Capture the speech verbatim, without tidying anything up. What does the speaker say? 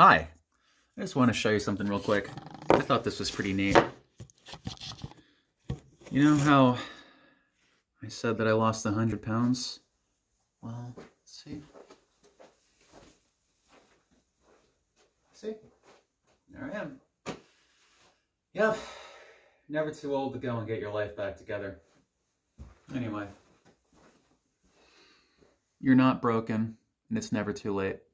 Hi, I just want to show you something real quick. I thought this was pretty neat. You know how I said that I lost a hundred pounds? Well, let's see. See? There I am. Yep. Never too old to go and get your life back together. Anyway. You're not broken, and it's never too late.